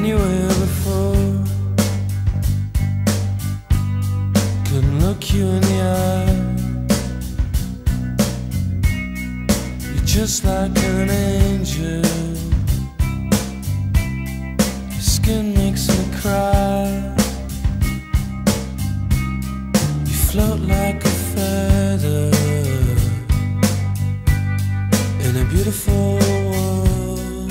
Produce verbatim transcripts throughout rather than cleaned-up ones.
anywhere before. Couldn't look you in the eye. You're just like an angel. Your skin makes me cry. You float like a feather in a beautiful world.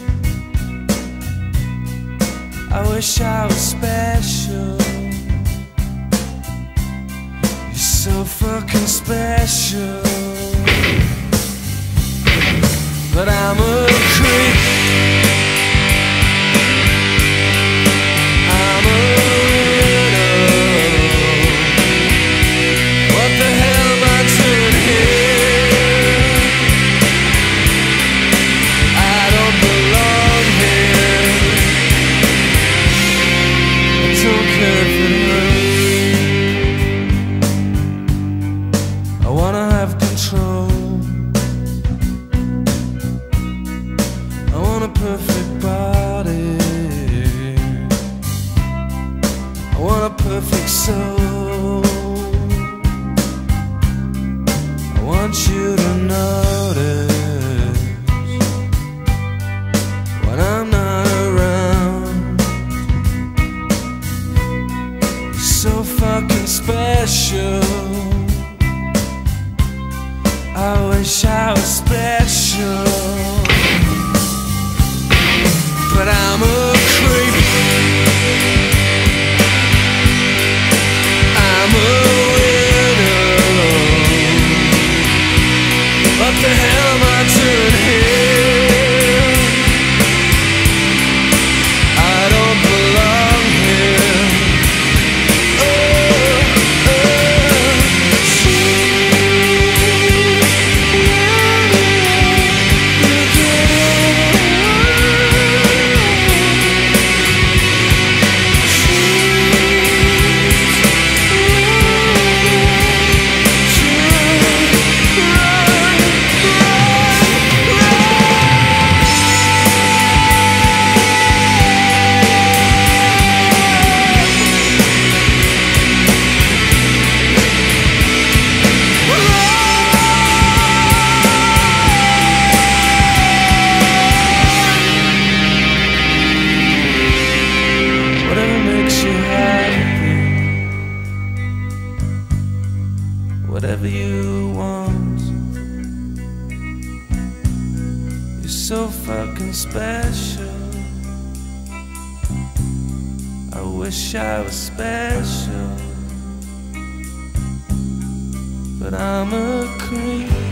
I wish I was special. You're so fucking special. But I'm a creep. I'm a widow. What the hell am I doing here? I don't belong here. I don't care if it hurts. I wanna have control. I want a perfect body. I want a perfect soul. I want you to notice when I'm not around. You're so fucking special. I wish I was special. But I'm a creep. I'm a widow. What the hell am I doing here? I don't belong here. Oh, whatever you want. You're so fucking special. I wish I was special, but I'm a creep.